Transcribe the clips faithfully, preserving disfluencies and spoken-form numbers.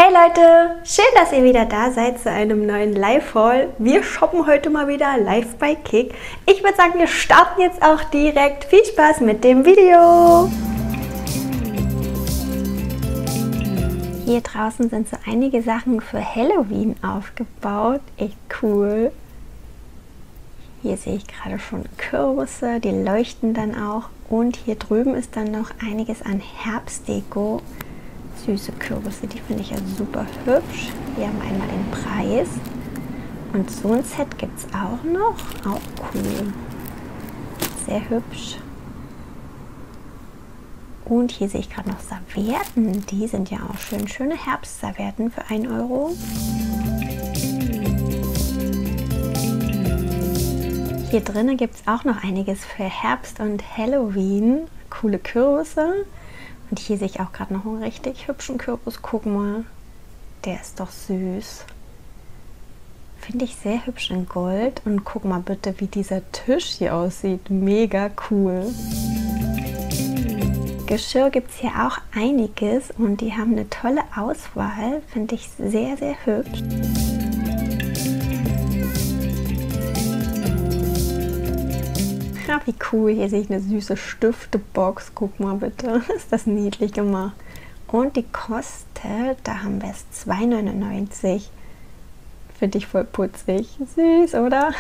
Hey Leute, schön, dass ihr wieder da seid zu einem neuen Live-Haul. Wir shoppen heute mal wieder live bei Kick. Ich würde sagen, wir starten jetzt auch direkt. Viel Spaß mit dem Video! Hier draußen sind so einige Sachen für Halloween aufgebaut. Echt cool. Hier sehe ich gerade schon Kürbisse, die leuchten dann auch. Und hier drüben ist dann noch einiges an Herbstdeko. Süße Kürbisse, die finde ich ja super hübsch. Wir haben einmal den Preis. Und so ein Set gibt es auch noch. Auch cool. Sehr hübsch. Und hier sehe ich gerade noch Servietten. Die sind ja auch schön. Schöne Herbstservietten für ein Euro. Hier drinnen gibt es auch noch einiges für Herbst und Halloween. Coole Kürbisse. Und hier sehe ich auch gerade noch einen richtig hübschen Kürbis. Guck mal, der ist doch süß. Finde ich sehr hübsch in Gold. Und guck mal bitte, wie dieser Tisch hier aussieht. Mega cool. Geschirr gibt es hier auch einiges und die haben eine tolle Auswahl. Finde ich sehr, sehr hübsch. Ja, wie cool, hier sehe ich eine süße Stiftebox. Guck mal bitte, ist das niedlich gemacht. Und die kostet, da haben wir es zwei neunundneunzig. Finde ich voll putzig. Süß, oder?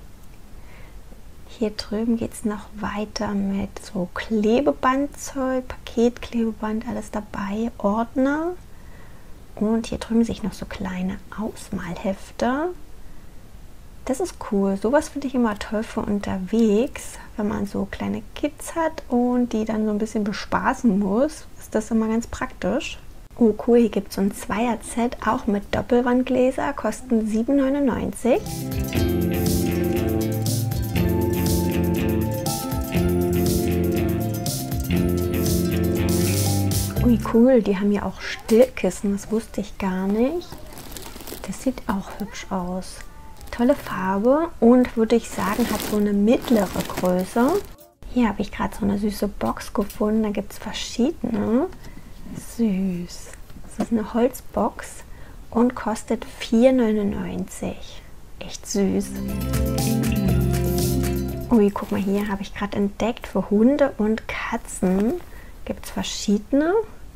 Hier drüben geht es noch weiter mit so Klebebandzeug, Paketklebeband, alles dabei, Ordner. Und hier drüben sehe ich noch so kleine Ausmalhefte. Das ist cool. Sowas finde ich immer toll für unterwegs, wenn man so kleine Kids hat und die dann so ein bisschen bespaßen muss. Ist das immer ganz praktisch. Oh cool, hier gibt es so ein Zweier-Set, auch mit Doppelwandgläser, kosten sieben neunundneunzig. Ui cool, die haben ja auch Stillkissen, das wusste ich gar nicht. Das sieht auch hübsch aus. Tolle Farbe und würde ich sagen, hat so eine mittlere Größe. Hier habe ich gerade so eine süße Box gefunden. Da gibt es verschiedene. Süß. Das ist eine Holzbox und kostet vier neunundneunzig. Echt süß. Ui, guck mal, hier habe ich gerade entdeckt, für Hunde und Katzen gibt es verschiedene.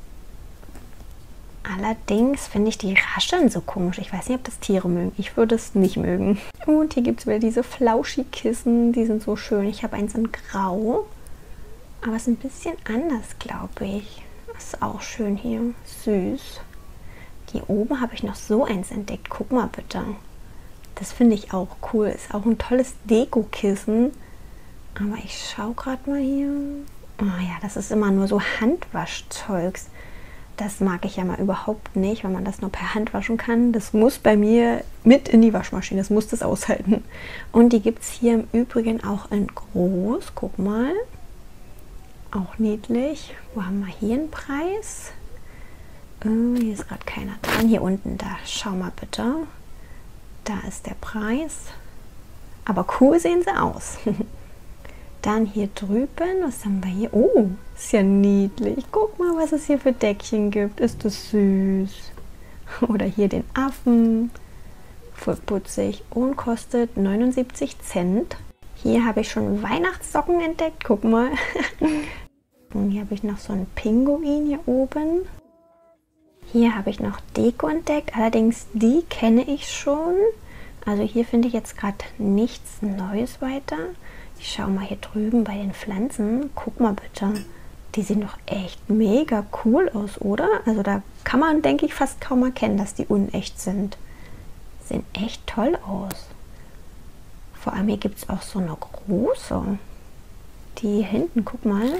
Allerdings finde ich die rascheln so komisch. Ich weiß nicht, ob das Tiere mögen. Ich würde es nicht mögen. Und hier gibt es wieder diese Flauschi-Kissen. Die sind so schön. Ich habe eins in Grau. Aber es ist ein bisschen anders, glaube ich. Das ist auch schön hier. Süß. Hier oben habe ich noch so eins entdeckt. Guck mal bitte. Das finde ich auch cool. Ist auch ein tolles Deko-Kissen. Aber ich schaue gerade mal hier. Oh ja, das ist immer nur so Handwaschzeugs. Das mag ich ja mal überhaupt nicht, wenn man das nur per Hand waschen kann. Das muss bei mir mit in die Waschmaschine, das muss das aushalten. Und die gibt es hier im Übrigen auch in groß. Guck mal, auch niedlich. Wo haben wir hier einen Preis? Äh, hier ist gerade keiner dran. Hier unten, da, schau mal bitte. Da ist der Preis. Aber cool sehen sie aus. Dann hier drüben, was haben wir hier? Oh, ist ja niedlich. Guck mal, was es hier für Deckchen gibt. Ist das süß. Oder hier den Affen. Voll putzig. Und kostet neunundsiebzig Cent. Hier habe ich schon Weihnachtssocken entdeckt. Guck mal. Und hier habe ich noch so einen Pinguin hier oben. Hier habe ich noch Deko entdeckt. Allerdings die kenne ich schon. Also hier finde ich jetzt gerade nichts Neues weiter. Ich schaue mal hier drüben bei den Pflanzen. Guck mal bitte. Die sehen doch echt mega cool aus, oder? Also da kann man, denke ich, fast kaum erkennen, dass die unecht sind. Sehen echt toll aus. Vor allem hier gibt es auch so eine große. Die hier hinten, guck mal.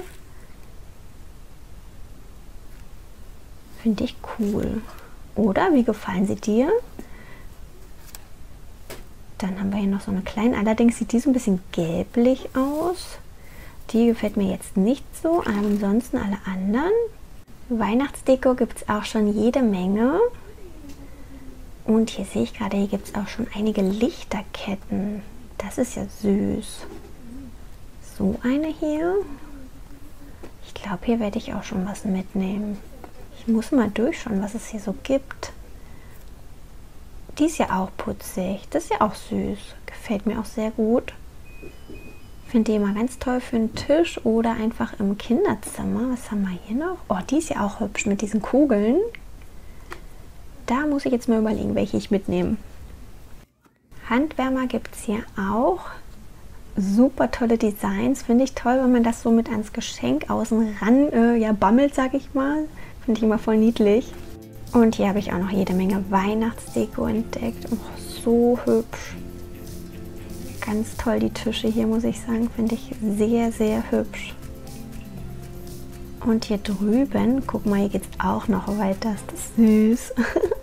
Finde ich cool. Oder? Wie gefallen sie dir? Dann haben wir hier noch so eine kleine, allerdings sieht die so ein bisschen gelblich aus. Die gefällt mir jetzt nicht so, aber ansonsten alle anderen. Weihnachtsdeko gibt es auch schon jede Menge. Und hier sehe ich gerade, hier gibt es auch schon einige Lichterketten. Das ist ja süß. So eine hier. Ich glaube, hier werde ich auch schon was mitnehmen. Ich muss mal durchschauen, was es hier so gibt. Die ist ja auch putzig. Das ist ja auch süß. Gefällt mir auch sehr gut. Finde die immer ganz toll für einen Tisch oder einfach im Kinderzimmer. Was haben wir hier noch? Oh, die ist ja auch hübsch mit diesen Kugeln. Da muss ich jetzt mal überlegen, welche ich mitnehme. Handwärmer gibt es hier auch. Super tolle Designs. Finde ich toll, wenn man das so mit ans Geschenk außen ran äh, ja, bammelt, sag ich mal. Finde ich immer voll niedlich. Und hier habe ich auch noch jede Menge Weihnachtsdeko entdeckt. Oh, so hübsch. Ganz toll die Tische hier, muss ich sagen. Finde ich sehr, sehr hübsch. Und hier drüben, guck mal, hier geht es auch noch weiter. Ist das süß.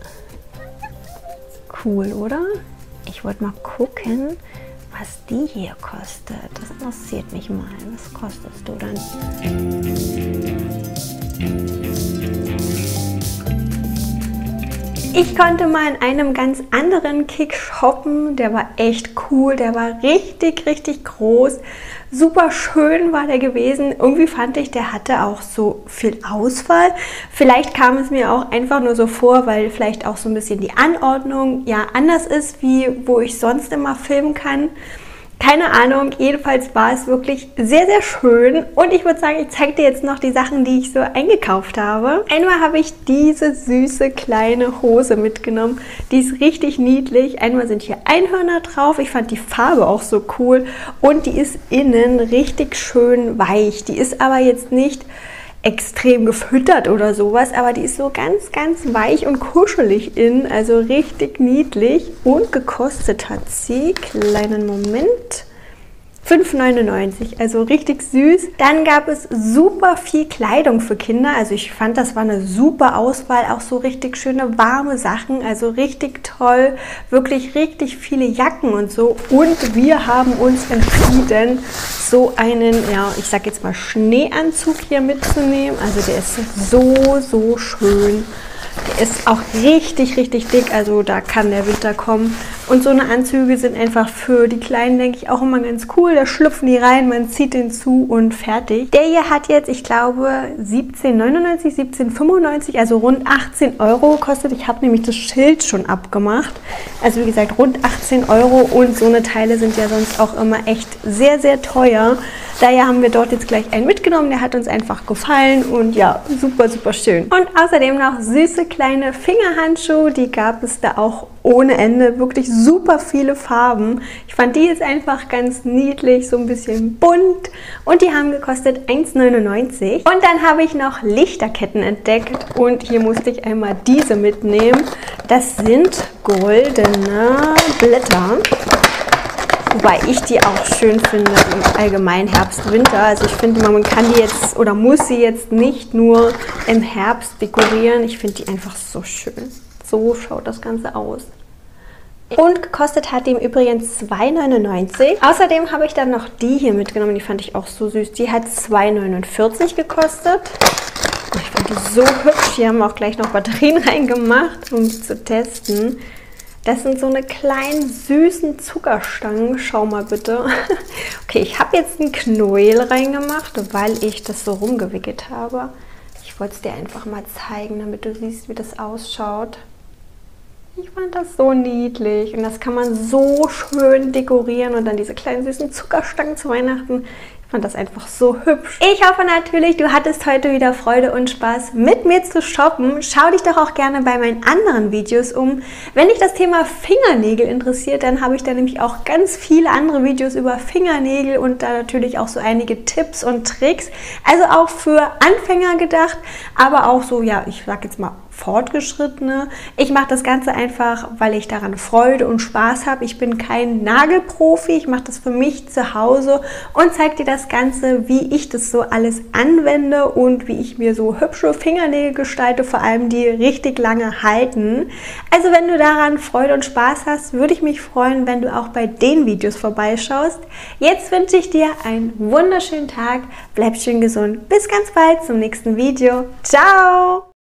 Cool, oder? Ich wollte mal gucken, was die hier kostet. Das interessiert mich mal. Was kostest du dann? Ich konnte mal in einem ganz anderen Kick shoppen. Der war echt cool. Der war richtig, richtig groß. Super schön war der gewesen. Irgendwie fand ich, der hatte auch so viel Auswahl. Vielleicht kam es mir auch einfach nur so vor, weil vielleicht auch so ein bisschen die Anordnung ja anders ist, wie wo ich sonst immer filmen kann. Keine Ahnung, jedenfalls war es wirklich sehr, sehr schön. Und ich würde sagen, ich zeige dir jetzt noch die Sachen, die ich so eingekauft habe. Einmal habe ich diese süße kleine Hose mitgenommen. Die ist richtig niedlich. Einmal sind hier Einhörner drauf. Ich fand die Farbe auch so cool. Und die ist innen richtig schön weich. Die ist aber jetzt nicht extrem gefüttert oder sowas, aber die ist so ganz, ganz weich und kuschelig innen, also richtig niedlich. Und gekostet hat sie, kleinen Moment, fünf neunundneunzig, also richtig süß. Dann gab es super viel Kleidung für Kinder, also ich fand, das war eine super Auswahl, auch so richtig schöne warme Sachen, also richtig toll, wirklich richtig viele Jacken und so. Und wir haben uns entschieden, so einen, ja, ich sag jetzt mal Schneeanzug hier mitzunehmen. Also der ist so, so schön. Der ist auch richtig, richtig dick, also da kann der Winter kommen. Und so eine Anzüge sind einfach für die Kleinen, denke ich, auch immer ganz cool. Da schlüpfen die rein, man zieht den zu und fertig. Der hier hat jetzt, ich glaube, siebzehn neunundneunzig, siebzehn fünfundneunzig, also rund achtzehn Euro gekostet. Ich habe nämlich das Schild schon abgemacht. Also wie gesagt, rund achtzehn Euro und so eine Teile sind ja sonst auch immer echt sehr, sehr teuer. Daher haben wir dort jetzt gleich einen mitgenommen, der hat uns einfach gefallen und ja, super, super schön. Und außerdem noch süße kleine Fingerhandschuhe, die gab es da auch ohne Ende, wirklich super viele Farben. Ich fand die jetzt einfach ganz niedlich, so ein bisschen bunt und die haben gekostet eins neunundneunzig. Und dann habe ich noch Lichterketten entdeckt und hier musste ich einmal diese mitnehmen. Das sind goldene Blätter. Wobei ich die auch schön finde im allgemeinen Herbst, Winter. Also ich finde, man kann die jetzt oder muss sie jetzt nicht nur im Herbst dekorieren. Ich finde die einfach so schön. So schaut das Ganze aus. Und gekostet hat die im Übrigen zwei neunundneunzig. Außerdem habe ich dann noch die hier mitgenommen. Die fand ich auch so süß. Die hat zwei neunundvierzig gekostet. Ich fand die so hübsch. Hier haben wir auch gleich noch Batterien reingemacht, um die zu testen. Das sind so eine kleinen, süßen Zuckerstangen. Schau mal bitte. Okay, ich habe jetzt einen Knäuel reingemacht, weil ich das so rumgewickelt habe. Ich wollte es dir einfach mal zeigen, damit du siehst, wie das ausschaut. Ich fand das so niedlich und das kann man so schön dekorieren und dann diese kleinen süßen Zuckerstangen zu Weihnachten. Ich fand das einfach so hübsch. Ich hoffe natürlich, du hattest heute wieder Freude und Spaß mit mir zu shoppen. Schau dich doch auch gerne bei meinen anderen Videos um. Wenn dich das Thema Fingernägel interessiert, dann habe ich da nämlich auch ganz viele andere Videos über Fingernägel und da natürlich auch so einige Tipps und Tricks. Also auch für Anfänger gedacht, aber auch so, ja, ich sag jetzt mal Fortgeschrittene. Ich mache das Ganze einfach, weil ich daran Freude und Spaß habe. Ich bin kein Nagelprofi, ich mache das für mich zu Hause und zeige dir das Ganze, wie ich das so alles anwende und wie ich mir so hübsche Fingernägel gestalte, vor allem die richtig lange halten. Also wenn du daran Freude und Spaß hast, würde ich mich freuen, wenn du auch bei den Videos vorbeischaust. Jetzt wünsche ich dir einen wunderschönen Tag, bleib schön gesund, bis ganz bald zum nächsten Video. Ciao!